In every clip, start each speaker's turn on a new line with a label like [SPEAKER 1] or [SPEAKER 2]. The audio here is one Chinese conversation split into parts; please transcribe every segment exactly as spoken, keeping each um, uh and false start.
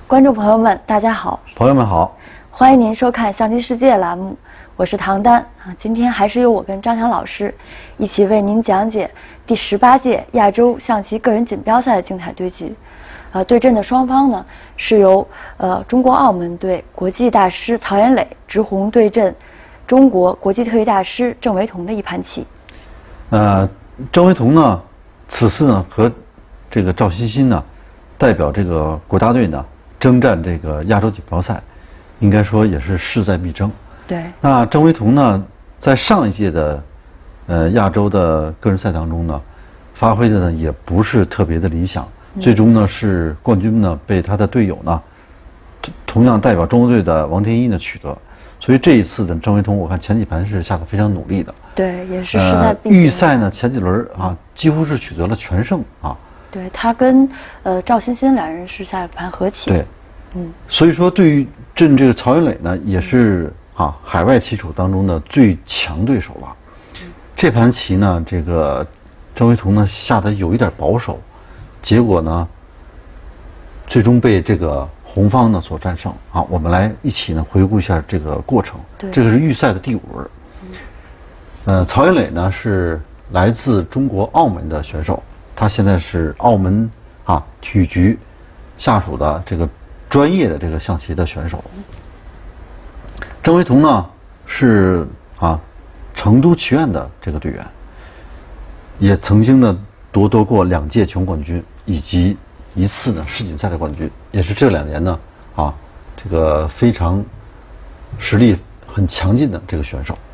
[SPEAKER 1] 观众朋友们，大家好！
[SPEAKER 2] 朋友们好，
[SPEAKER 1] 欢迎您收看《象棋世界》栏目，我是唐丹啊。今天还是由我跟张强老师一起为您讲解第十八届亚洲象棋个人锦标赛的精彩对局。呃，对阵的双方呢是由呃中国澳门队国际大师曹岩磊直红对阵中国国际特级大师郑惟桐的一盘棋。
[SPEAKER 2] 呃，郑惟桐呢，此次呢和这个赵欣欣呢，代表这个国家队呢征战这个亚洲锦标赛，应该说也是势在必争。
[SPEAKER 1] 对。
[SPEAKER 2] 那郑惟桐呢，在上一届的呃亚洲的个人赛当中呢，发挥的呢也不是特别的理想，嗯、最终呢是冠军呢被他的队友呢，同样代表中国队的王天一呢取得。所以这一次的郑惟桐，我看前几盘是下得非常努力的。
[SPEAKER 1] 对，也是势在必争。
[SPEAKER 2] 呃、预赛呢前几轮啊，几乎是取得了全胜啊。
[SPEAKER 1] 对，他跟呃赵欣欣两人是下一盘和棋。
[SPEAKER 2] 对，
[SPEAKER 1] 嗯，
[SPEAKER 2] 所以说对于阵这个曹岩磊呢，也是啊海外棋手当中的最强对手了。嗯、这盘棋呢，这个郑惟桐呢下得有一点保守，结果呢，最终被这个红方呢所战胜啊。我们来一起呢回顾一下这个过程。
[SPEAKER 1] 对，
[SPEAKER 2] 这个是预赛的第五轮。嗯、呃，曹岩磊呢是来自中国澳门的选手。他现在是澳门啊体育局下属的这个专业的这个象棋的选手。郑惟桐呢是啊成都棋院的这个队员，也曾经呢夺得过两届全冠军以及一次呢世锦赛的冠军，也是这两年呢啊这个非常实力很强劲的这个选手。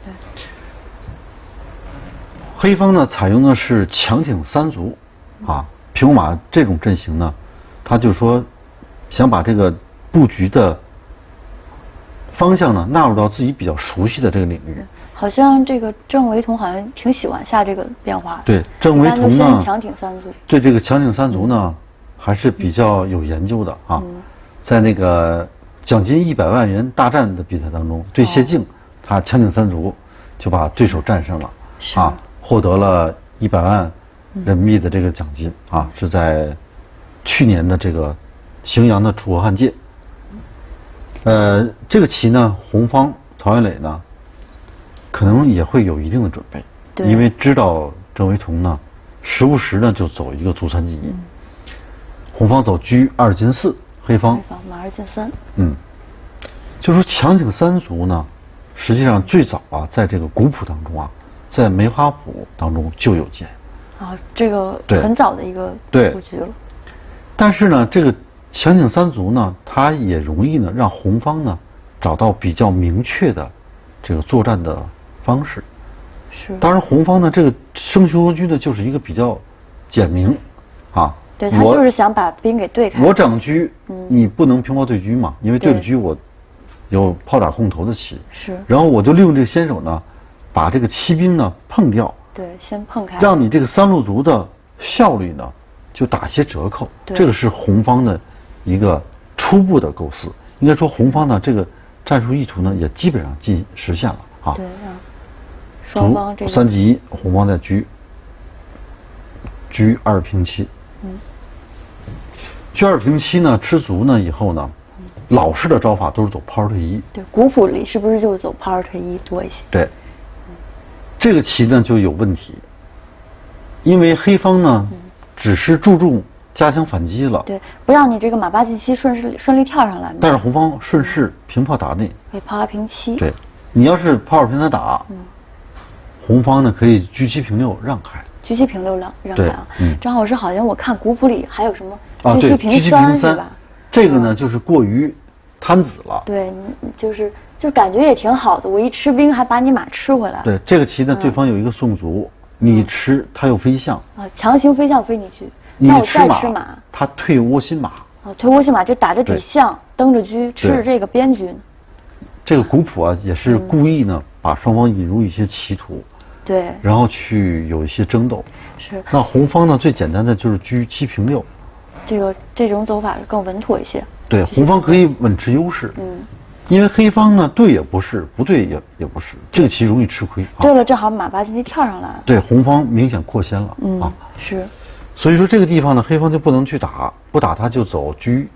[SPEAKER 2] 黑方呢采用的是强挺三卒。啊，平胡马这种阵型呢，他就说想把这个布局的方向呢纳入到自己比较熟悉的这个领域。
[SPEAKER 1] 好像这个郑惟桐好像挺喜欢下这个变化的。
[SPEAKER 2] 对，郑惟桐呢，
[SPEAKER 1] 强挺三卒。
[SPEAKER 2] 对这个强挺三卒呢，还是比较有研究的啊。嗯、在那个奖金一百万元大战的比赛当中，对谢晋，哦、他强挺三卒就把对手战胜了，啊，获得了一百万。人民币的这个奖金啊，是在去年的这个荥阳的楚河汉界。呃，这个棋呢，红方曹岩磊呢，可能也会有一定的准备，因为知道郑惟桐呢，时不时呢就走一个卒三进一。嗯、红方走车二进四，黑方
[SPEAKER 1] 黑方马二进三。
[SPEAKER 2] 嗯，就说强挺三卒呢，实际上最早啊，在这个古谱当中啊，在梅花谱当中就有见。
[SPEAKER 1] 啊，这个很早的一个布局了。
[SPEAKER 2] 但是呢，这个强挺三卒呢，它也容易呢让红方呢找到比较明确的这个作战的方式。
[SPEAKER 1] 是。当
[SPEAKER 2] 然，红方呢这个生熊合车呢就是一个比较简明，啊。
[SPEAKER 1] 对，他就是想把兵给对开。
[SPEAKER 2] 我长车，嗯、你不能平炮对车嘛，因为对了车我有炮打空头的棋。
[SPEAKER 1] 是。
[SPEAKER 2] 然后我就利用这个先手呢，把这个骑兵呢碰掉。
[SPEAKER 1] 对，先碰开，
[SPEAKER 2] 让你这个三路卒的效率呢，就打些折扣。这个是红方的一个初步的构思。应该说，红方呢这个战术意图呢，也基本上进实现了啊。
[SPEAKER 1] 对啊。双方这个
[SPEAKER 2] 三进一，红方在车，车二平七。嗯。车二平七呢，吃卒呢以后呢，嗯、老式的招法都是走炮二退一。
[SPEAKER 1] 对，古谱里是不是就是走炮二退一多一些？
[SPEAKER 2] 对。这个棋呢就有问题，因为黑方呢、嗯、只是注重加强反击了，
[SPEAKER 1] 对，不让你这个马八进七顺势顺利跳上来。
[SPEAKER 2] 但是红方顺势平炮打内，
[SPEAKER 1] 可以炮二平七。
[SPEAKER 2] 对，你要是炮二平三打，嗯、红方呢可以车七平六让开，
[SPEAKER 1] 车七平六让让开啊。
[SPEAKER 2] 嗯、
[SPEAKER 1] 张老师好像我看古谱里还有什么
[SPEAKER 2] 车
[SPEAKER 1] 七平三是吧？
[SPEAKER 2] 这个呢、嗯、就是过于贪子了。
[SPEAKER 1] 对，你就是。就感觉也挺好的，我一吃兵还把你马吃回来。
[SPEAKER 2] 对，这个棋呢，嗯、对方有一个送卒，你吃他又飞象
[SPEAKER 1] 啊，强行飞象飞你去，
[SPEAKER 2] 你
[SPEAKER 1] 那我再吃马，
[SPEAKER 2] 他退窝心马
[SPEAKER 1] 啊，退窝心马就打着底象，蹬着车，吃着这个边车。
[SPEAKER 2] 这个古谱啊，也是故意呢，嗯、把双方引入一些歧途，
[SPEAKER 1] 对，
[SPEAKER 2] 然后去有一些争斗。
[SPEAKER 1] 是。
[SPEAKER 2] 那红方呢，最简单的就是车七平六，
[SPEAKER 1] 这个这种走法更稳妥一些。
[SPEAKER 2] 对，红方可以稳持优势。嗯。因为黑方呢，对也不是，不对也也不是，这个棋容易吃亏。
[SPEAKER 1] 对了，正好马八进七跳上来。
[SPEAKER 2] 对，红方明显扩先了。嗯，啊，
[SPEAKER 1] 是。
[SPEAKER 2] 所以说这个地方呢，黑方就不能去打，不打他就走车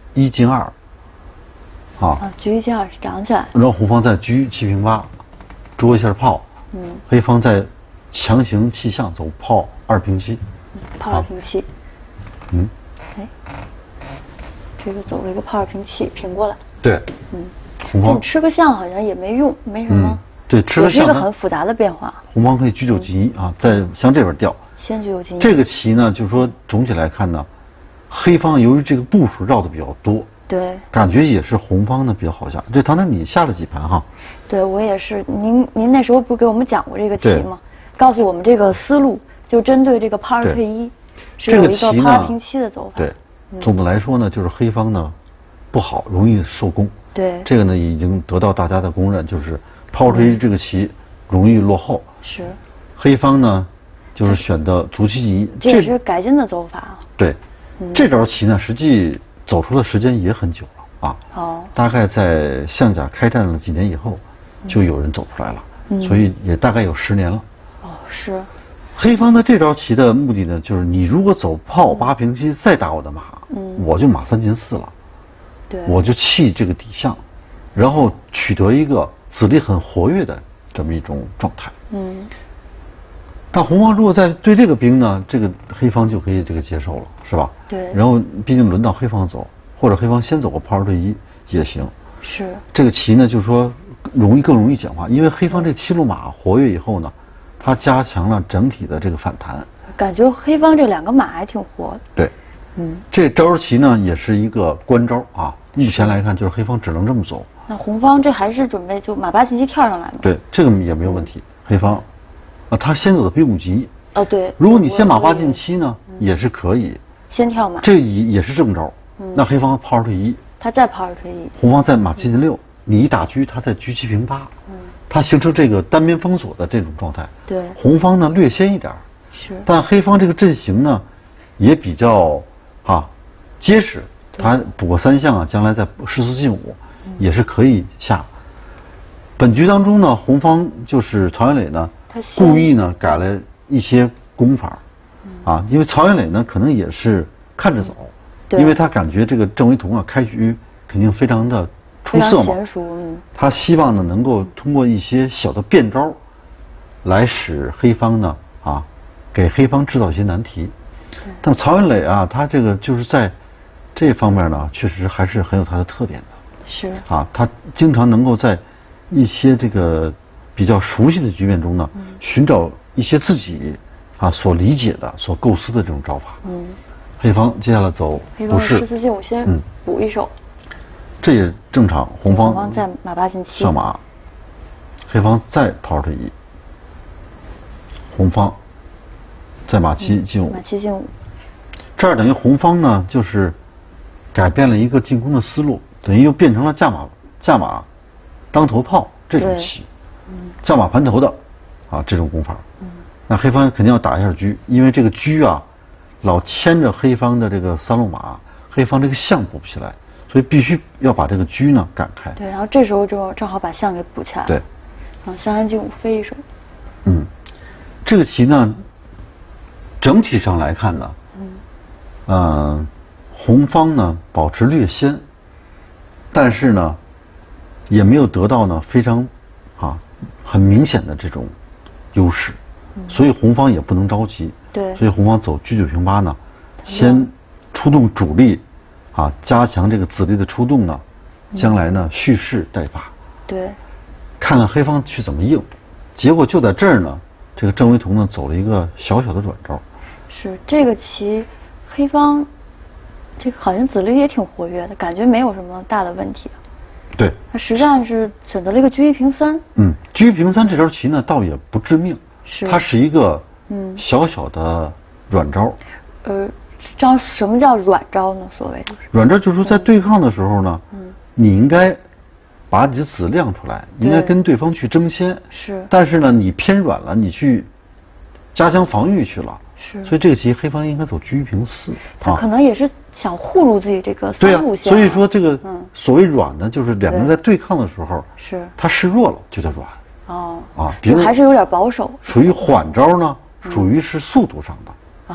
[SPEAKER 2] 一进二，啊，
[SPEAKER 1] 啊，局一进二是涨起来，
[SPEAKER 2] 然后红方再车七平八，捉一下炮，
[SPEAKER 1] 嗯，
[SPEAKER 2] 黑方再强行弃象走炮二平七，
[SPEAKER 1] 炮二平七，
[SPEAKER 2] 嗯，
[SPEAKER 1] 哎，这个走了一个炮二平七，平过来，
[SPEAKER 2] 对，
[SPEAKER 1] 嗯，
[SPEAKER 2] 红方
[SPEAKER 1] 这吃个象好像也没用，没什么
[SPEAKER 2] 嗯，，对，吃
[SPEAKER 1] 也是一个
[SPEAKER 2] 了象呢
[SPEAKER 1] 很复杂的变化。
[SPEAKER 2] 红方可以车九进一啊，再向这边调。
[SPEAKER 1] 先局有进一，
[SPEAKER 2] 这个棋呢，就是说总体来看呢，黑方由于这个步数绕的比较多，
[SPEAKER 1] 对
[SPEAKER 2] 感觉也是红方呢比较好下。这唐唐你下了几盘哈？
[SPEAKER 1] 对，我也是。您您那时候不是给我们讲过这个棋
[SPEAKER 2] 对
[SPEAKER 1] 吗？告诉我们这个思路，就针对这个炮二
[SPEAKER 2] 对
[SPEAKER 1] 退一，是
[SPEAKER 2] 这
[SPEAKER 1] 有一个
[SPEAKER 2] 个棋呢
[SPEAKER 1] 炮二平七的走法。
[SPEAKER 2] 对，总的来说呢，就是黑方呢不好，容易受攻。
[SPEAKER 1] 对，
[SPEAKER 2] 这个呢已经得到大家的公认，就是炮二退一这个棋容易落后。
[SPEAKER 1] 是，
[SPEAKER 2] 黑方呢就是选的卒七进一，
[SPEAKER 1] 这也是改进的走法啊。
[SPEAKER 2] 对，这招棋呢实际走出的时间也很久了啊。
[SPEAKER 1] 哦，
[SPEAKER 2] 大概在象甲开战了几年以后，就有人走出来了，
[SPEAKER 1] 嗯
[SPEAKER 2] 所以也大概有十年了。
[SPEAKER 1] 哦，是，
[SPEAKER 2] 黑方的这招棋的目的呢，就是你如果走炮八平七再打我的马，
[SPEAKER 1] 嗯
[SPEAKER 2] 我就马三进四了，
[SPEAKER 1] 对，
[SPEAKER 2] 我就弃这个底象，然后取得一个子力很活跃的这么一种状态。
[SPEAKER 1] 嗯，
[SPEAKER 2] 但红方如果再对这个兵呢，这个黑方就可以这个接受了，是吧？
[SPEAKER 1] 对，
[SPEAKER 2] 然后毕竟轮到黑方走，或者黑方先走个炮二对一也行。
[SPEAKER 1] 是，
[SPEAKER 2] 这个棋呢，就是说容易更容易简化，因为黑方这七路马活跃以后呢，它加强了整体的这个反弹。
[SPEAKER 1] 感觉黑方这两个马还挺活的。
[SPEAKER 2] 对，
[SPEAKER 1] 嗯，
[SPEAKER 2] 这招棋呢也是一个官招啊。目前来看，就是黑方只能这么走。
[SPEAKER 1] 那红方这还是准备就马八进七跳上来吗？
[SPEAKER 2] 对，这个也没有问题。黑方，啊，他先走的兵五级。
[SPEAKER 1] 哦，对。
[SPEAKER 2] 如果你先马八进七呢，也是可以。
[SPEAKER 1] 先跳马。
[SPEAKER 2] 这也也是正招。那黑方炮二退一，
[SPEAKER 1] 他再炮二退一，
[SPEAKER 2] 红方再马七进六，你一打车，他再车七平八，它形成这个单边封锁的这种状态。
[SPEAKER 1] 对，
[SPEAKER 2] 红方呢略先一点，
[SPEAKER 1] 是，
[SPEAKER 2] 但黑方这个阵型呢也比较啊结实，他补个三象啊，将来再十四进五也是可以下。本局当中呢，红方就是曹元磊呢
[SPEAKER 1] 他先
[SPEAKER 2] 故意呢改了一些攻法，啊，因为曹元磊呢可能也是看着走，
[SPEAKER 1] 对
[SPEAKER 2] 因为他感觉这个郑惟桐啊开局肯定非常的出
[SPEAKER 1] 非常
[SPEAKER 2] 色嘛，
[SPEAKER 1] 娴熟，嗯，
[SPEAKER 2] 他希望呢能够通过一些小的变招，来使黑方呢啊给黑方制造一些难题。但曹元磊啊，他这个就是在这方面呢，确实还是很有他的特点的
[SPEAKER 1] 是，
[SPEAKER 2] 啊。他经常能够在一些这个比较熟悉的局面中呢，寻找一些自己啊所理解的、所构思的这种招法。
[SPEAKER 1] 嗯，
[SPEAKER 2] 黑方接下来走不是
[SPEAKER 1] 黑方十，四进五先
[SPEAKER 2] 嗯
[SPEAKER 1] 补一手，
[SPEAKER 2] 这也正常。红
[SPEAKER 1] 红
[SPEAKER 2] 方
[SPEAKER 1] 方再马八进七，
[SPEAKER 2] 上马，黑方再炮二退一，红方再马七进五
[SPEAKER 1] 马，七进五，
[SPEAKER 2] 这儿等于红方呢就是改变了一个进攻的思路，等于又变成了架马架马当头炮这种
[SPEAKER 1] 对
[SPEAKER 2] 棋，架马盘头的啊这种攻法。那黑方肯定要打一下车，因为这个车啊老牵着黑方的这个三路马，黑方这个象补不起来，所以必须要把这个车呢赶开。
[SPEAKER 1] 对，然后这时候就正好把象给补起来，
[SPEAKER 2] 对，
[SPEAKER 1] 啊，象三进五飞一手，
[SPEAKER 2] 嗯，这个棋呢，整体上来看呢，嗯，呃，红方呢保持略先，但是呢，也没有得到呢非常啊很明显的这种优势，所以红方也不能着急，
[SPEAKER 1] 对，
[SPEAKER 2] 所以红方走车九平八呢，先出动主力，啊，加强这个子力的出动呢，将来呢蓄势待发。
[SPEAKER 1] 对，
[SPEAKER 2] 看看黑方去怎么应，结果就在这儿呢，这个郑惟桐呢走了一个小小的软招。
[SPEAKER 1] 是这个棋，黑方这个好像子力也挺活跃的，感觉没有什么大的问题。
[SPEAKER 2] 对，
[SPEAKER 1] 他实战是选择了一个车一平三，
[SPEAKER 2] 嗯，车一平三这招棋呢倒也不致命，
[SPEAKER 1] 是
[SPEAKER 2] 它是一个
[SPEAKER 1] 嗯
[SPEAKER 2] 小小的软招。
[SPEAKER 1] 呃，招什么叫软招呢？所谓的
[SPEAKER 2] 软招就是说在对抗的时候呢，你应该把你的子亮出来，应该跟对方去争先，
[SPEAKER 1] 是
[SPEAKER 2] 但是呢你偏软了，你去加强防御去了。
[SPEAKER 1] 是，
[SPEAKER 2] 所以这个棋黑方应该走车一平四，
[SPEAKER 1] 他可能也是想护住自己这个
[SPEAKER 2] 对呀、
[SPEAKER 1] 三路线、
[SPEAKER 2] 所以说这个
[SPEAKER 1] 嗯
[SPEAKER 2] 所谓软呢，就是两个人
[SPEAKER 1] 对
[SPEAKER 2] 在对抗的时候，
[SPEAKER 1] 是
[SPEAKER 2] 他示弱了就叫软
[SPEAKER 1] 哦，
[SPEAKER 2] 啊。比如
[SPEAKER 1] 就还是有点保守
[SPEAKER 2] 属于缓招呢，属于是速度上的
[SPEAKER 1] 哦，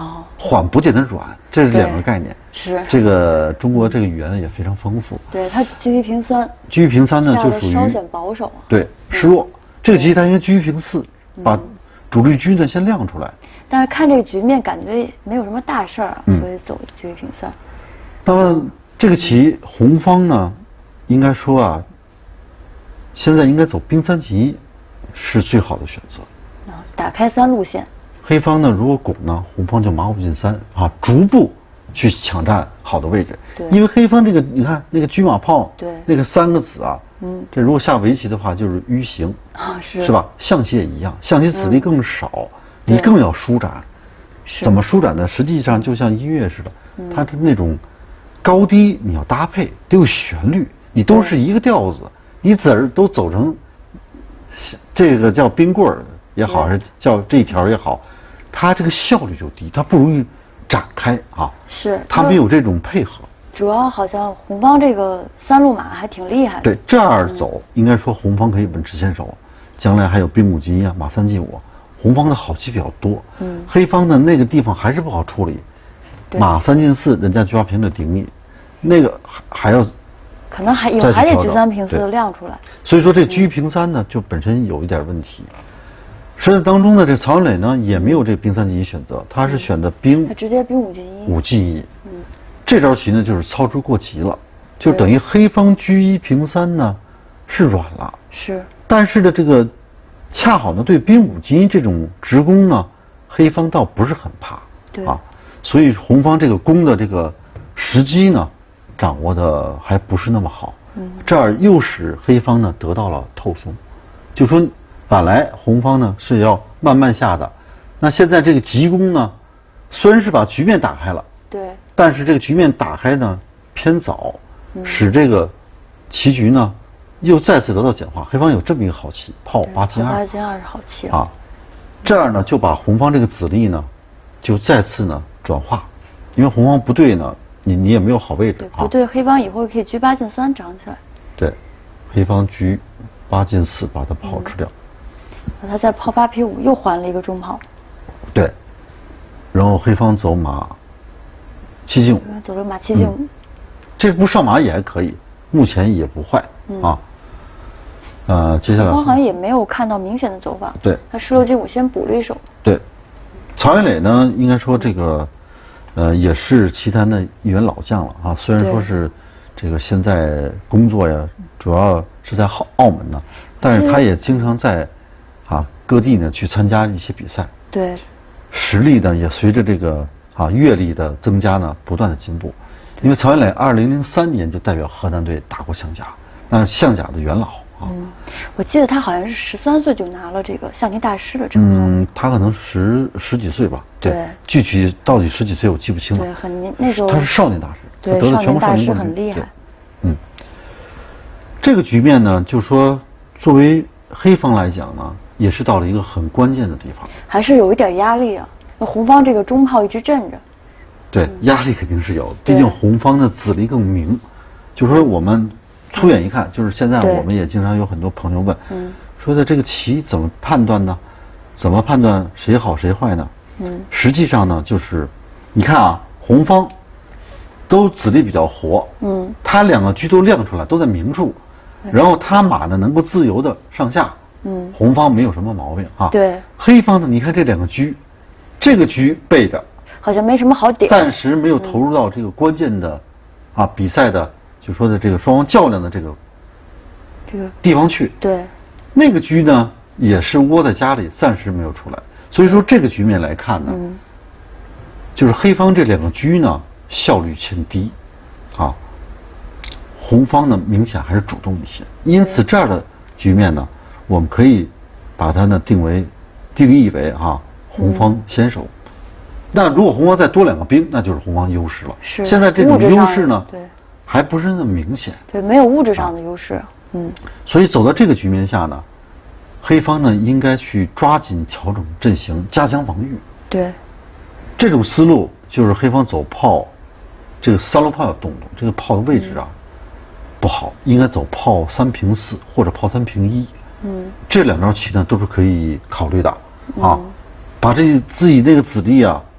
[SPEAKER 2] 缓不见得软，这是两个概念。
[SPEAKER 1] 是
[SPEAKER 2] 这个中国这个语言也非常丰富。
[SPEAKER 1] 对，它居于平三。
[SPEAKER 2] 居于平三呢，就属于
[SPEAKER 1] 稍显保守。
[SPEAKER 2] 对，示弱。这个棋它应该居于平四，把主力军呢先亮出来。
[SPEAKER 1] 但是看这个局面，感觉没有什么大事儿啊，所以走居于平三。
[SPEAKER 2] 那么这个棋红方呢，应该说啊，现在应该走兵三进一，是最好的选择。
[SPEAKER 1] 啊，打开三路线。
[SPEAKER 2] 黑方呢，如果拱呢，红方就马五进三啊，逐步去抢占好的位置。
[SPEAKER 1] 对，
[SPEAKER 2] 因为黑方那个你看那个车马炮，
[SPEAKER 1] 对，
[SPEAKER 2] 那个三个子啊，
[SPEAKER 1] 嗯，
[SPEAKER 2] 这如果下围棋的话就是迂形
[SPEAKER 1] 啊，是
[SPEAKER 2] 是吧？象棋也一样，象棋子力更少，嗯、你更要舒展。怎么舒展呢？实际上就像音乐似的，嗯、它的那种高低你要搭配，得有旋律，你都是一个调子，你子儿都走成这个叫冰棍儿也好，还是叫这一条也好。它这个效率就低，它不容易展开啊。
[SPEAKER 1] 是，
[SPEAKER 2] 它没有这种配合。
[SPEAKER 1] 主要好像红方这个三路马还挺厉害的。
[SPEAKER 2] 对，这样走，嗯、应该说红方可以稳持先手，将来还有兵五进一啊，马三进五，红方的好棋比较多。嗯，黑方的那个地方还是不好处理，马三进四，人家车平着顶你，那个还还要，
[SPEAKER 1] 可能还有还得车三平四亮出来。
[SPEAKER 2] 所以说这车平三呢，就本身有一点问题。实际当中呢，这曹元磊呢也没有这兵三进一选择，他是选的兵，
[SPEAKER 1] 他直接兵五进一。
[SPEAKER 2] 五进一，嗯，这招棋呢就是操之过急了，就等于黑方车一平三呢是软了，
[SPEAKER 1] 是，
[SPEAKER 2] 但是呢这个恰好呢对兵五进一这种直攻呢，黑方倒不是很怕，
[SPEAKER 1] 对
[SPEAKER 2] 啊，所以红方这个攻的这个时机呢掌握的还不是那么好，嗯，这儿又使黑方呢得到了透松，就说。本来红方呢是要慢慢下的，那现在这个急攻呢，虽然是把局面打开了，
[SPEAKER 1] 对，
[SPEAKER 2] 但是这个局面打开呢偏早，嗯、使这个棋局呢又再次得到简化。黑方有这么一个好棋，炮八进二，
[SPEAKER 1] 八进二是好棋
[SPEAKER 2] 啊，这样呢就把红方这个子力呢就再次呢转化，因为红方不对呢，你你也没有好位置，
[SPEAKER 1] 对，不对，黑方以后可以车八进三长起来，
[SPEAKER 2] 对，黑方车八进四把它炮吃掉。嗯
[SPEAKER 1] 他在炮八 P 五又还了一个中炮，
[SPEAKER 2] 对，然后黑方走马七进五，
[SPEAKER 1] 走了马七进五，
[SPEAKER 2] 嗯，这步上马也还可以，目前也不坏，嗯、啊。呃，接下来
[SPEAKER 1] 我好像也没有看到明显的走法，
[SPEAKER 2] 对，
[SPEAKER 1] 他十六进五先补了一手，
[SPEAKER 2] 对，曹元磊呢，应该说这个，呃，也是棋坛的一员老将了啊，虽然说是这个现在工作呀，主要是在澳澳门呢。但是他也经常在，啊各地呢去参加一些比赛，
[SPEAKER 1] 对，
[SPEAKER 2] 实力呢也随着这个啊阅历的增加呢不断的进步。因为曹元磊二零零三年就代表河南队打过象甲，那是象甲的元老啊。
[SPEAKER 1] 嗯，我记得他好像是十三岁就拿了这个象棋大师的称号。
[SPEAKER 2] 嗯，他可能十十几岁吧，对，
[SPEAKER 1] 对
[SPEAKER 2] 具体到底十几岁我记不清了。
[SPEAKER 1] 对，很年那时候
[SPEAKER 2] 他是少年大师，
[SPEAKER 1] 对，
[SPEAKER 2] 他得了全国少
[SPEAKER 1] 年
[SPEAKER 2] 冠军，
[SPEAKER 1] 很厉害。
[SPEAKER 2] 嗯，这个局面呢，就说。作为黑方来讲呢，也是到了一个很关键的地方，
[SPEAKER 1] 还是有一点压力啊。那红方这个中炮一直镇着，
[SPEAKER 2] 对，压力肯定是有，毕竟红方的子力更明。就说我们粗眼一看，就是现在我们也经常有很多朋友问，嗯，说的这个棋怎么判断呢？怎么判断谁好谁坏呢？嗯，实际上呢，就是你看啊，红方都子力比较活，嗯，他两个车都亮出来，都在明处。然后他马呢能够自由的上下，嗯，红方没有什么毛病啊。
[SPEAKER 1] 对，
[SPEAKER 2] 黑方呢，你看这两个车，这个车背着，
[SPEAKER 1] 好像没什么好点，
[SPEAKER 2] 暂时没有投入到这个关键的，嗯、啊比赛的，就说的这个双方较量的这个这个地方去。
[SPEAKER 1] 对，
[SPEAKER 2] 那个车呢也是窝在家里，暂时没有出来。所以说这个局面来看呢，嗯、就是黑方这两个车呢效率偏低，啊。红方呢明显还是主动一些，因此这样的局面呢，我们可以把它呢定为定义为哈、啊、红方先手。嗯、那如果红方再多两个兵，那就是红方优势了。
[SPEAKER 1] 是，
[SPEAKER 2] 现在这种优势呢，
[SPEAKER 1] 对，
[SPEAKER 2] 还不是那么明显。
[SPEAKER 1] 对，没有物质上的优势。啊、嗯。
[SPEAKER 2] 所以走到这个局面下呢，黑方呢应该去抓紧调整阵型，加强防御。
[SPEAKER 1] 对。
[SPEAKER 2] 这种思路就是黑方走炮，这个三路炮要动动，这个炮的位置啊。嗯不好，应该走炮三平四或者炮三平一。嗯，这两招棋呢都是可以考虑的啊。嗯、把这自己那个子力啊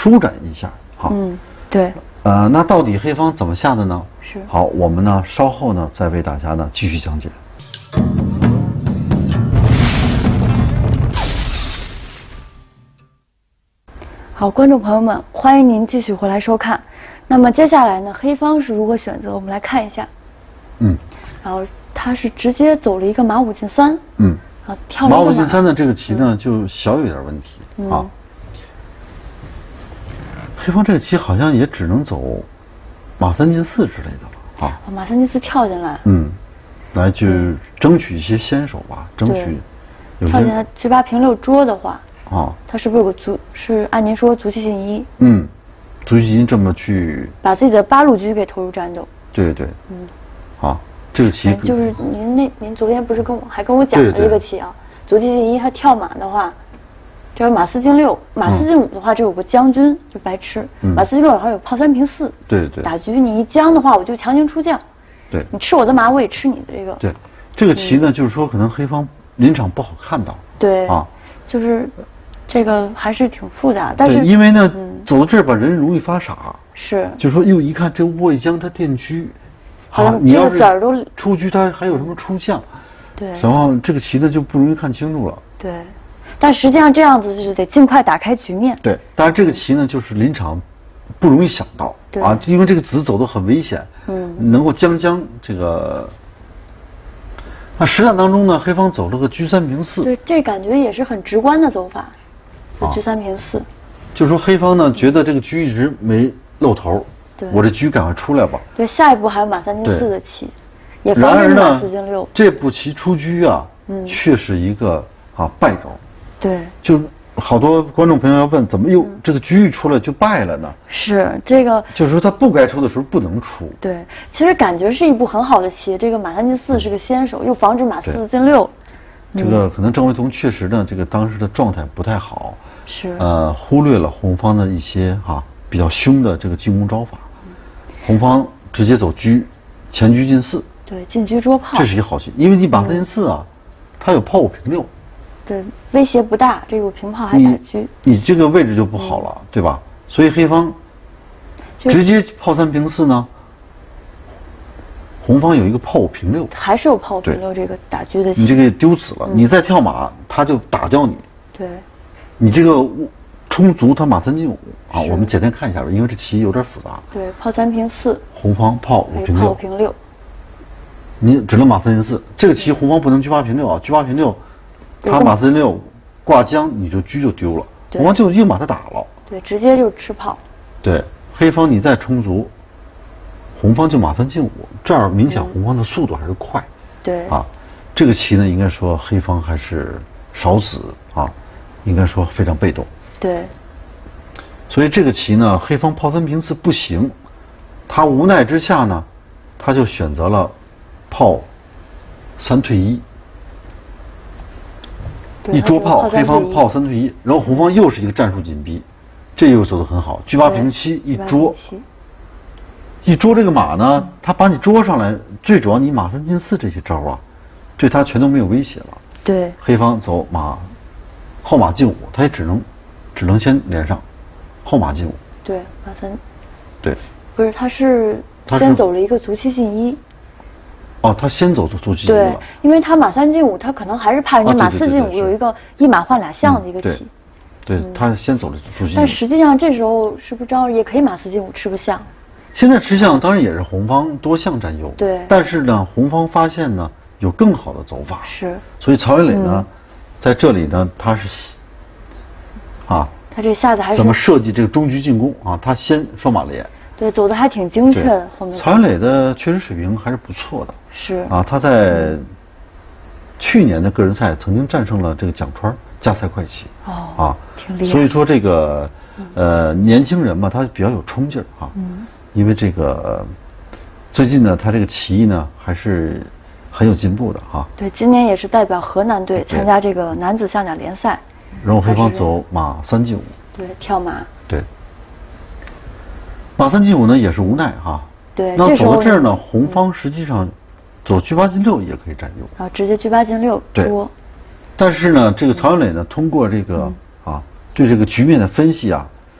[SPEAKER 2] 舒展一下。好，
[SPEAKER 1] 嗯，对，
[SPEAKER 2] 呃，那到底黑方怎么下的呢？
[SPEAKER 1] 是。
[SPEAKER 2] 好，我们呢稍后呢再为大家呢继续讲解。
[SPEAKER 1] 好，观众朋友们，欢迎您继续回来收看。那么接下来呢，黑方是如何选择？我们来看一下。
[SPEAKER 2] 嗯，
[SPEAKER 1] 然后他是直接走了一个马五进三。
[SPEAKER 2] 嗯，
[SPEAKER 1] 啊，跳了一个
[SPEAKER 2] 马五进三呢，这个棋呢、嗯、就小有点问题、嗯、啊。黑方这个棋好像也只能走马三进四之类的了啊。
[SPEAKER 1] 马三进四跳进来。
[SPEAKER 2] 嗯，来去争取一些先手吧，争取。
[SPEAKER 1] 跳进来直八平六捉的话。
[SPEAKER 2] 啊，
[SPEAKER 1] 他是不是有个卒？是按您说卒七进一？
[SPEAKER 2] 嗯，卒七进一这么去
[SPEAKER 1] 把自己的八路车给投入战斗。
[SPEAKER 2] 对对，
[SPEAKER 1] 嗯，
[SPEAKER 2] 好，这个棋
[SPEAKER 1] 就是您那您昨天不是跟我还跟我讲了这个棋啊？卒七进一，他跳马的话，这是马四进六，马四进五的话，这有个将军就白吃，
[SPEAKER 2] 嗯、
[SPEAKER 1] 马四进六好像有炮三平四，
[SPEAKER 2] 对对，
[SPEAKER 1] 打局你一将的话，我就强行出将，
[SPEAKER 2] 对，
[SPEAKER 1] 你吃我的马，我也吃你的这个。
[SPEAKER 2] 对，这个棋呢，嗯、就是说可能黑方临场不好看到。
[SPEAKER 1] 对
[SPEAKER 2] 啊，
[SPEAKER 1] 就是。这个还是挺复杂，但是
[SPEAKER 2] 因为呢，嗯、走到这儿吧，人容易发傻。
[SPEAKER 1] 是，
[SPEAKER 2] 就说又一看这卧一将，他垫车，
[SPEAKER 1] 好像这个子儿都
[SPEAKER 2] 出车，他还有什么出将？
[SPEAKER 1] 对，
[SPEAKER 2] 然后这个棋呢就不容易看清楚了。
[SPEAKER 1] 对，但实际上这样子就是得尽快打开局面。
[SPEAKER 2] 对，当然这个棋呢就是临场不容易想到啊，因为这个子走得很危险，嗯，能够将将这个。那实战当中呢，黑方走了个车三平四，
[SPEAKER 1] 对，这感觉也是很直观的走法。车三平四，
[SPEAKER 2] 就是说黑方呢觉得这个车一直没露头，对，我这车赶快出来吧。
[SPEAKER 1] 对，下一步还有马三进四的棋，也防止马四进六。
[SPEAKER 2] 这步棋出车啊，嗯，却是一个啊败招。
[SPEAKER 1] 对，
[SPEAKER 2] 就好多观众朋友要问，怎么又、嗯、这个车一出来就败了呢？
[SPEAKER 1] 是这个，
[SPEAKER 2] 就是说他不该出的时候不能出。
[SPEAKER 1] 对，其实感觉是一步很好的棋，这个马三进四是个先手，又防止马四进六。
[SPEAKER 2] 这个可能郑惟桐确实呢，这个当时的状态不太好，
[SPEAKER 1] 是
[SPEAKER 2] 呃忽略了红方的一些哈、啊、比较凶的这个进攻招法，嗯、红方直接走车，前车进四，
[SPEAKER 1] 对，进车捉炮，
[SPEAKER 2] 这是一个好棋，因为你马三进四啊，它有炮五平六，
[SPEAKER 1] 对，威胁不大，这个平炮还打车，
[SPEAKER 2] 你这个位置就不好了，嗯、对吧？所以黑方直接炮三平四呢。红方有一个炮五平六，
[SPEAKER 1] 还是有炮五平六这个打车的棋，
[SPEAKER 2] 你这个丢子了，嗯、你再跳马，他就打掉你。
[SPEAKER 1] 对，
[SPEAKER 2] 你这个冲卒，他马三进五啊，我们简单看一下吧，因为这棋有点复杂。
[SPEAKER 1] 对，炮三平四，
[SPEAKER 2] 红方炮五平六，
[SPEAKER 1] 炮五平六，
[SPEAKER 2] 你只能马三进四，这个棋红方不能车八平六啊，车八平六，他马四进六挂将，你就车就丢了，红方就硬把他打了。
[SPEAKER 1] 对，直接就吃炮。
[SPEAKER 2] 对，黑方你再冲卒。红方就马三进五，这儿明显红方的速度还是快，
[SPEAKER 1] 嗯、对
[SPEAKER 2] 啊，这个棋呢，应该说黑方还是少子啊，应该说非常被动。
[SPEAKER 1] 对，
[SPEAKER 2] 所以这个棋呢，黑方炮三平四不行，他无奈之下呢，他就选择了炮三退一，一捉炮，黑方炮三退一，然后红方又是一个战术紧逼，这又走得很好，车八平七一捉。一捉这个马呢，他把你捉上来，最主要你马三进四这些招啊，对他全都没有威胁了。
[SPEAKER 1] 对，
[SPEAKER 2] 黑方走马后马进五，他也只能只能先连上，后马进五。
[SPEAKER 1] 对，马三。
[SPEAKER 2] 对，
[SPEAKER 1] 不是，他是先走了一个卒七进一。
[SPEAKER 2] 哦，他先走卒七进一了。
[SPEAKER 1] 对，因为他马三进五，他可能还是怕人家马四进五有一个一马换俩象的一个棋。
[SPEAKER 2] 对，他先走了卒七进一。
[SPEAKER 1] 但实际上这时候是不是照也可以马四进五吃个象？
[SPEAKER 2] 现在吃象当然也是红方多象占优，
[SPEAKER 1] 对。
[SPEAKER 2] 但是呢，红方发现呢有更好的走法，
[SPEAKER 1] 是。
[SPEAKER 2] 所以曹云磊呢，嗯、在这里呢，他是啊，
[SPEAKER 1] 他这下子还是
[SPEAKER 2] 怎么设计这个中车进攻啊？他先双马连，
[SPEAKER 1] 对，走的还挺精确的。后面
[SPEAKER 2] 曹云磊的确实水平还是不错的，
[SPEAKER 1] 是
[SPEAKER 2] 啊，他在去年的个人赛曾经战胜了这个蒋川加赛快棋，
[SPEAKER 1] 哦，
[SPEAKER 2] 啊，
[SPEAKER 1] 挺厉害。
[SPEAKER 2] 所以说这个呃年轻人嘛，他比较有冲劲儿啊。
[SPEAKER 1] 嗯。
[SPEAKER 2] 因为这个最近呢，他这个棋艺呢还是很有进步的哈。
[SPEAKER 1] 对，今年也是代表河南队参加这个男子象甲联赛。
[SPEAKER 2] 然后黑方走马三进五。
[SPEAKER 1] 对，跳马。
[SPEAKER 2] 对。马三进五呢也是无奈哈。
[SPEAKER 1] 对。
[SPEAKER 2] 那走到这儿呢，红方实际上走车八进六也可以占优。
[SPEAKER 1] 啊，直接车八进六捉。
[SPEAKER 2] 但是呢，这个曹云磊呢，通过这个、嗯、啊对这个局面的分析啊。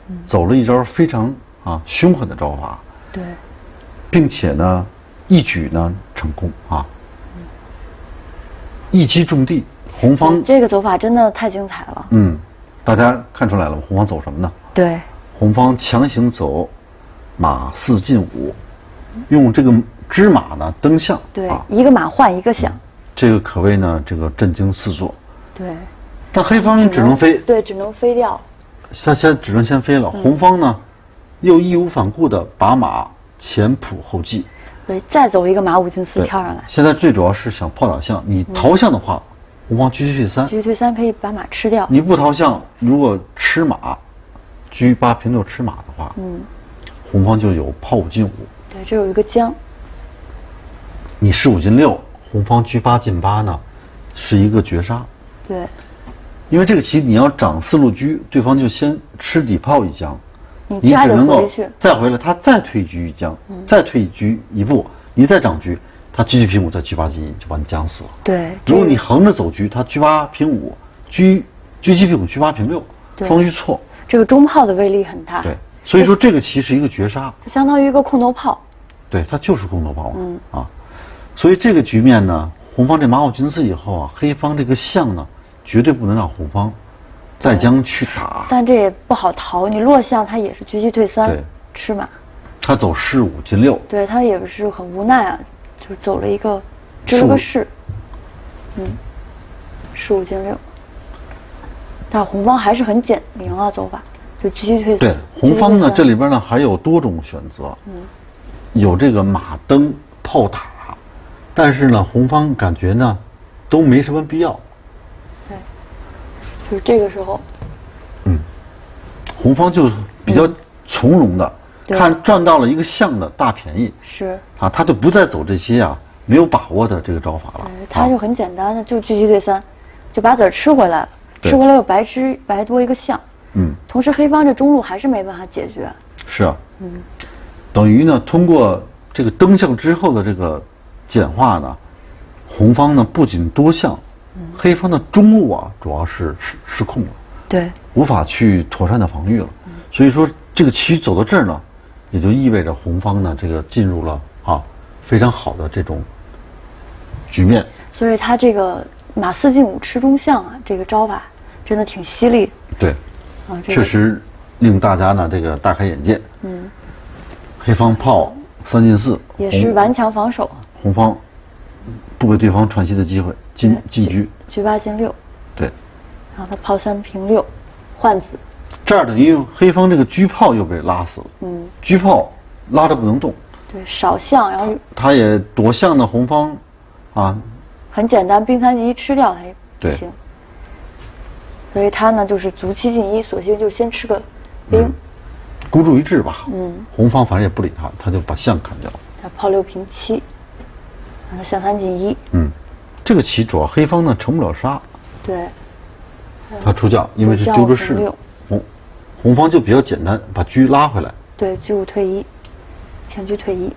[SPEAKER 1] 嗯、
[SPEAKER 2] 走了一招非常啊凶狠的招法，
[SPEAKER 1] 对，
[SPEAKER 2] 并且呢一举呢成功啊，嗯、一击中地。红方
[SPEAKER 1] 这个走法真的太精彩了。
[SPEAKER 2] 嗯，大家看出来了吗？红方走什么呢？
[SPEAKER 1] 对，
[SPEAKER 2] 红方强行走马四进五，用这个支马呢蹬象。
[SPEAKER 1] 对，啊、一个马换一个象。
[SPEAKER 2] 这个可谓呢，这个震惊四座。
[SPEAKER 1] 对，
[SPEAKER 2] 但黑方只能飞，
[SPEAKER 1] 对，只能飞掉。
[SPEAKER 2] 他先只能先飞了。嗯、红方呢，又义无反顾的把马前仆后继。
[SPEAKER 1] 对，再走一个马五进四跳上来。
[SPEAKER 2] 现在最主要是想炮打象，你逃象的话，嗯、红方车退三。
[SPEAKER 1] 车退三可以把马吃掉。
[SPEAKER 2] 你不逃象，如果吃马，车八平六吃马的话，嗯，红方就有炮五进五。
[SPEAKER 1] 对，这有一个将。
[SPEAKER 2] 你士五进六。红方车八进八呢，是一个绝杀。
[SPEAKER 1] 对，
[SPEAKER 2] 因为这个棋你要长四路车，对方就先吃底炮一将，
[SPEAKER 1] 你
[SPEAKER 2] 只能够再回来，他再退车一将，嗯、再退车一步，你再长车，他车车平五再车八进一就把你将死了。
[SPEAKER 1] 对，
[SPEAKER 2] 如果你横着走车，他车八平五，车车七平五，车八平六，双车错。
[SPEAKER 1] 这个中炮的威力很大。
[SPEAKER 2] 对，所以说这个棋是一个绝杀，
[SPEAKER 1] 相当于一个空头炮。
[SPEAKER 2] 对，它就是空头炮嘛。嗯啊。所以这个局面呢，红方这马五进四以后啊，黑方这个象呢，绝对不能让红方带将去打。
[SPEAKER 1] 但这也不好逃，你落象他也是车七退三，吃马。
[SPEAKER 2] 他走士五进六。
[SPEAKER 1] 对他也是很无奈啊，就是走了一个支了个士，嗯，士五进六。但红方还是很简明啊，走法就车七退四。
[SPEAKER 2] 对，红方呢这里边呢还有多种选择，嗯，有这个马蹬炮打。但是呢，红方感觉呢，都没什么必要。
[SPEAKER 1] 对，就是这个时候，
[SPEAKER 2] 嗯，红方就比较从容的、嗯、看赚到了一个象的大便宜，
[SPEAKER 1] 是
[SPEAKER 2] 啊，他就不再走这些啊没有把握的这个招法了。
[SPEAKER 1] 他就很简单的，啊、就车七退三，就把子儿吃回来了，吃回来又白吃白多一个象。嗯，同时黑方这中路还是没办法解决。
[SPEAKER 2] 是啊，嗯，等于呢，通过这个蹬象之后的这个。简化呢，红方呢不仅多象，嗯、黑方的中路啊主要是失失控了，
[SPEAKER 1] 对，
[SPEAKER 2] 无法去妥善的防御了。嗯、所以说这个棋走到这儿呢，也就意味着红方呢这个进入了啊非常好的这种局面。
[SPEAKER 1] 所以他这个马四进五吃中象啊，这个招法真的挺犀利。
[SPEAKER 2] 对，啊，这个、确实令大家呢这个大开眼界。嗯，黑方炮三进四，
[SPEAKER 1] 也是顽强防守。
[SPEAKER 2] 红方不给对方喘息的机会，进进车，
[SPEAKER 1] 车八进六，
[SPEAKER 2] 对，
[SPEAKER 1] 然后他炮三平六，换子，
[SPEAKER 2] 这样等于黑方这个车炮又被拉死了，嗯，车炮拉着不能动，
[SPEAKER 1] 对，少象，然后
[SPEAKER 2] 他也夺象的红方，啊，
[SPEAKER 1] 很简单，兵三进一吃掉他也不行，所以他呢就是卒七进一，索性就先吃个兵，嗯、
[SPEAKER 2] 孤注一掷吧，嗯，红方反正也不理他，他就把象砍掉了，
[SPEAKER 1] 他炮六平七。让他象三进一。
[SPEAKER 2] 嗯，这个棋主要黑方呢成不了杀。
[SPEAKER 1] 对。
[SPEAKER 2] 他出将，因为是丢着士。红红方就比较简单，把车拉回来。
[SPEAKER 1] 对，车五退一，前车退一。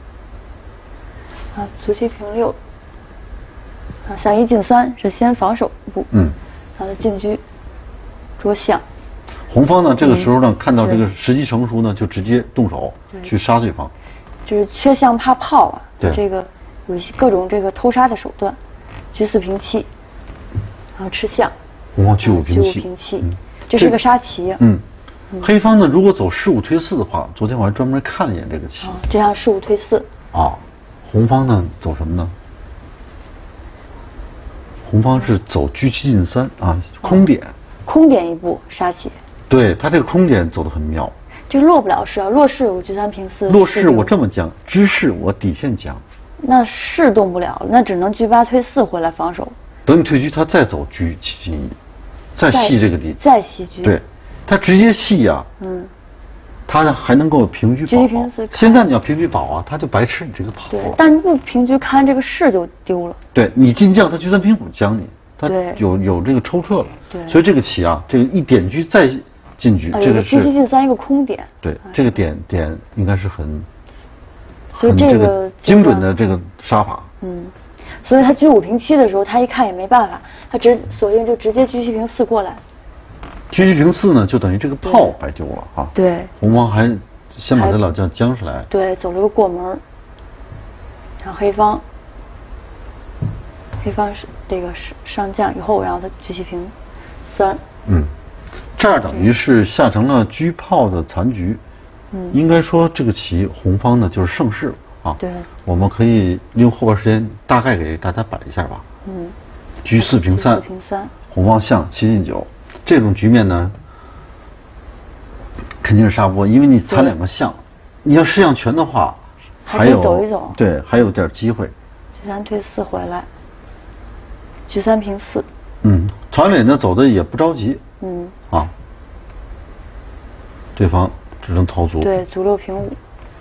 [SPEAKER 1] 啊，卒七平六。啊，象一进三是先防守一步。嗯。然后进车，捉象。
[SPEAKER 2] 红方呢，这个时候呢，嗯、看到这个时机成熟呢，就直接动手去杀对方。
[SPEAKER 1] 就是缺象怕炮啊，对这个。有一些各种这个偷杀的手段，车四平七，然后吃象，
[SPEAKER 2] 红方车五平七，
[SPEAKER 1] 车五平七，嗯、这是个杀棋。
[SPEAKER 2] 嗯，嗯黑方呢，如果走士五退四的话，昨天我还专门看了一眼这个棋。哦、
[SPEAKER 1] 这样士五退四。
[SPEAKER 2] 啊，红方呢走什么呢？红方是走车七进三啊，空点。哦、
[SPEAKER 1] 空点一步杀棋。
[SPEAKER 2] 对他这个空点走得很妙。
[SPEAKER 1] 这个落不了士啊，落士有车三平四。
[SPEAKER 2] 落士我这么将，知士我底线将。
[SPEAKER 1] 那士动不了了，那只能车八退四回来防守。
[SPEAKER 2] 等你退车，他再走车七进一，再细这个地，
[SPEAKER 1] 再细车。
[SPEAKER 2] 对，他直接细呀、啊，嗯，他还能够平车保。平四。现在你要平车保啊，他就白吃你这个跑。
[SPEAKER 1] 对，但不平车看这个士就丢了。
[SPEAKER 2] 对你进将，他车三平五将你，他有有这个抽撤了。
[SPEAKER 1] 对，
[SPEAKER 2] 所以这个棋啊，这个一点车再进车，这个是
[SPEAKER 1] 车七进三一个空点。
[SPEAKER 2] 对，这个点点应该是很。
[SPEAKER 1] 所以这个
[SPEAKER 2] 精准的这个杀法，
[SPEAKER 1] 嗯，所以他车五平七的时候，他一看也没办法，他直索性就直接车七平四过来，
[SPEAKER 2] 车骑平四呢，就等于这个炮白丢了啊。
[SPEAKER 1] 对，
[SPEAKER 2] 红方还先把这老将将出来。
[SPEAKER 1] 对，走了个过门。然后黑方，黑方是这个是上将以后，然后他车骑平三。
[SPEAKER 2] 嗯，这儿等于是下成了车炮的残局。嗯，应该说这个棋红方呢就是胜势了啊。
[SPEAKER 1] 对，
[SPEAKER 2] 我们可以利用后边时间大概给大家摆一下吧。
[SPEAKER 1] 嗯，
[SPEAKER 2] 车四平三，
[SPEAKER 1] 平三，
[SPEAKER 2] 红方象七进九，这种局面呢，肯定是杀波，因为你残两个象，你要士象全的话，还有
[SPEAKER 1] 走一走，
[SPEAKER 2] 对，还有点机会。
[SPEAKER 1] 车三退四回来，车三平四。
[SPEAKER 2] 嗯，曹元磊呢走的也不着急。
[SPEAKER 1] 嗯，
[SPEAKER 2] 啊，对方只能逃卒。
[SPEAKER 1] 对，卒六平五，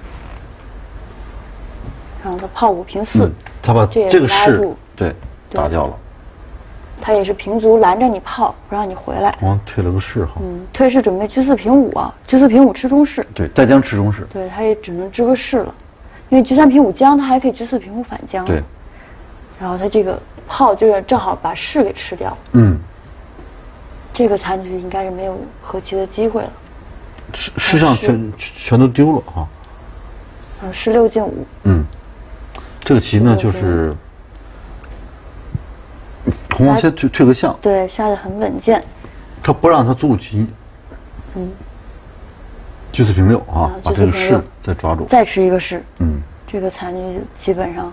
[SPEAKER 1] 然后他炮五平四，
[SPEAKER 2] 嗯、他把
[SPEAKER 1] 这
[SPEAKER 2] 这个士对打掉了。
[SPEAKER 1] 他也是平卒拦着你炮，不让你回来。
[SPEAKER 2] 哦，退了个士哈。
[SPEAKER 1] 嗯，退士准备车四平五啊，车四平五吃中士。
[SPEAKER 2] 对，带将吃中士。
[SPEAKER 1] 对，他也只能支个士了，因为车三平五将，他还可以车四平五反将。
[SPEAKER 2] 对。
[SPEAKER 1] 然后他这个炮就是正好把士给吃掉。
[SPEAKER 2] 嗯。
[SPEAKER 1] 这个残局应该是没有和棋的机会了。
[SPEAKER 2] 士士象全全都丢了哈。
[SPEAKER 1] 嗯，士六进五。
[SPEAKER 2] 嗯，这个棋呢就是。红方先退退个象，
[SPEAKER 1] 对，下的很稳健。
[SPEAKER 2] 他不让他卒五棋，
[SPEAKER 1] 嗯，
[SPEAKER 2] 车四平六啊，把这个士再抓住，
[SPEAKER 1] 再吃一个士，
[SPEAKER 2] 嗯，
[SPEAKER 1] 这个残局基本上，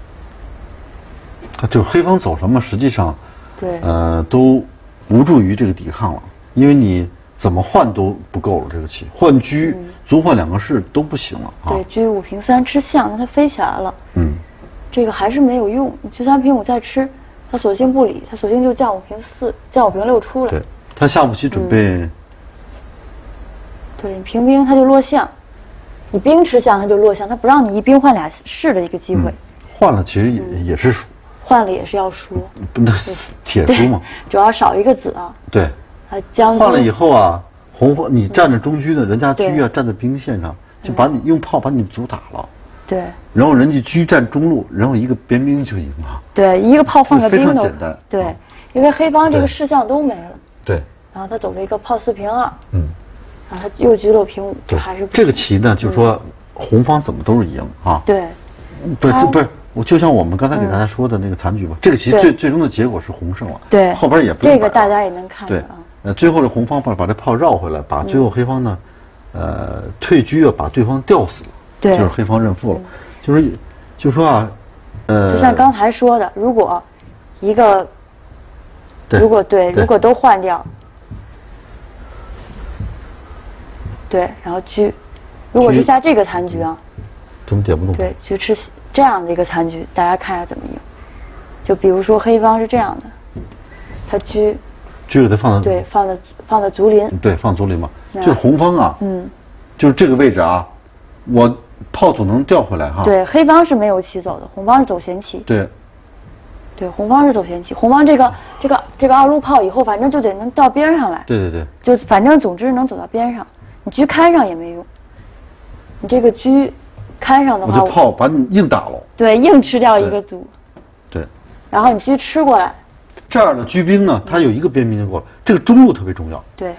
[SPEAKER 2] 他就是黑方走什么，实际上，
[SPEAKER 1] 对，
[SPEAKER 2] 呃，都无助于这个抵抗了，因为你怎么换都不够了，这个棋换车、嗯、卒换两个士都不行了啊。
[SPEAKER 1] 对，车五平三吃象，那他飞起来了，
[SPEAKER 2] 嗯，
[SPEAKER 1] 这个还是没有用，车三平五再吃。他索性不理，他索性就将五平四，将五平六出来。
[SPEAKER 2] 对，他下步棋准备。嗯、
[SPEAKER 1] 对，你平兵他就落象，你兵吃象他就落象，他不让你一兵换俩士的一个机会。嗯、
[SPEAKER 2] 换了其实也、嗯、也是输。
[SPEAKER 1] 换了也是要输。
[SPEAKER 2] 那铁输嘛。
[SPEAKER 1] 主要少一个子啊。
[SPEAKER 2] 对。
[SPEAKER 1] 啊，将
[SPEAKER 2] 换了以后啊，红方你站着中车的，人家车啊站在兵线上，就把你用炮把你卒打了。
[SPEAKER 1] 对，
[SPEAKER 2] 然后人家车站中路，然后一个边兵就赢了。
[SPEAKER 1] 对，一个炮放个兵都
[SPEAKER 2] 非常简单。
[SPEAKER 1] 对，嗯、因为黑方这个士象都没了。
[SPEAKER 2] 对。
[SPEAKER 1] 然后他走了一个炮四平二。
[SPEAKER 2] 嗯。
[SPEAKER 1] 然后他又车六平五，这还是不
[SPEAKER 2] 这个棋呢，就是说红方怎么都是赢啊。
[SPEAKER 1] 对。
[SPEAKER 2] 不是不是，我就像我们刚才给大家说的那个残局吧，这个棋最最终的结果是红胜了。
[SPEAKER 1] 对。
[SPEAKER 2] 后边也不
[SPEAKER 1] 这个大家也能看
[SPEAKER 2] 对。呃，最后这红方把把这炮绕回来，把最后黑方呢，呃，退车啊，把对方吊死了。
[SPEAKER 1] 对。
[SPEAKER 2] 就是黑方认负了。就是，就说啊，呃，
[SPEAKER 1] 就像刚才说的，如果一个，如果对，如果都换掉，对，然后车，如果是下这个残局啊，
[SPEAKER 2] 怎么点不动？
[SPEAKER 1] 对，就吃这样的一个残局，大家看一下怎么赢。就比如说黑方是这样的，他车，
[SPEAKER 2] 车给他放在
[SPEAKER 1] 对，放在放在卒临，
[SPEAKER 2] 对，放卒临嘛，就是红方啊，
[SPEAKER 1] 嗯，
[SPEAKER 2] 就是这个位置啊，我。炮总能调回来哈。
[SPEAKER 1] 对，黑方是没有棋走的，红方是走闲棋。
[SPEAKER 2] 对，
[SPEAKER 1] 对，红方是走闲棋，红方这个这个这个二路炮以后，反正就得能到边上来。
[SPEAKER 2] 对对对。
[SPEAKER 1] 就反正总之能走到边上，你车看上也没用。你这个车看上的话，
[SPEAKER 2] 我这炮把你硬打了。
[SPEAKER 1] 对，硬吃掉一个卒。
[SPEAKER 2] 对。
[SPEAKER 1] 然后你车吃过来。
[SPEAKER 2] 这样的车兵呢，它有一个边兵就够了，这个中路特别重要。
[SPEAKER 1] 对。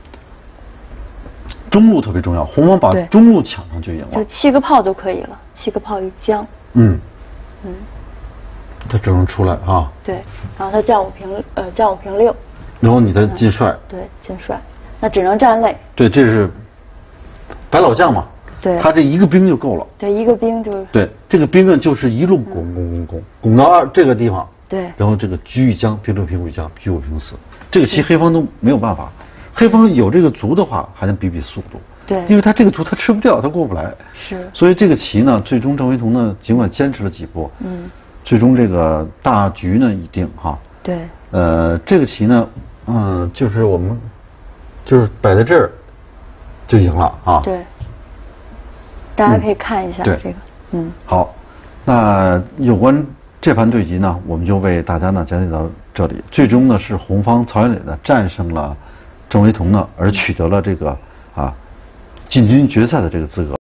[SPEAKER 2] 中路特别重要，红方把中路抢上就赢了。
[SPEAKER 1] 就七个炮都可以了，七个炮一将。
[SPEAKER 2] 嗯
[SPEAKER 1] 嗯，
[SPEAKER 2] 他只能出来啊。
[SPEAKER 1] 对，然后他将五平呃将五平六。
[SPEAKER 2] 然后你再进帅。
[SPEAKER 1] 嗯、对，进帅，那只能站肋。
[SPEAKER 2] 对，这是白老将嘛。
[SPEAKER 1] 对。
[SPEAKER 2] 他这一个兵就够了。
[SPEAKER 1] 对，一个兵就。
[SPEAKER 2] 对，这个兵呢就是一路拱拱拱拱拱到二这个地方。
[SPEAKER 1] 对。
[SPEAKER 2] 然后这个车一将，平六平五一将，车五平四，这个棋黑方都没有办法。黑方有这个卒的话，还能比比速度。
[SPEAKER 1] 对，
[SPEAKER 2] 因为他这个卒他吃不掉，他过不来。
[SPEAKER 1] 是。
[SPEAKER 2] 所以这个棋呢，最终郑惟桐呢，尽管坚持了几步，
[SPEAKER 1] 嗯，
[SPEAKER 2] 最终这个大局呢已定哈。
[SPEAKER 1] 对。
[SPEAKER 2] 呃，这个棋呢，嗯，就是我们就是摆在这儿就赢了啊。
[SPEAKER 1] 对。大家可以看一下、嗯、这个，嗯。
[SPEAKER 2] 好，那有关这盘对局呢，我们就为大家呢讲解到这里。最终呢，是红方曹元磊呢战胜了郑惟桐呢，而取得了这个啊进军决赛的这个资格。